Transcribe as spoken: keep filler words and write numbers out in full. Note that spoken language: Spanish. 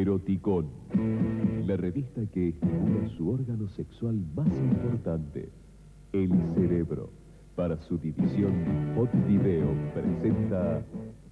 Eroticón, la revista que estimula su órgano sexual más importante, el cerebro. Para su división Hot Video presenta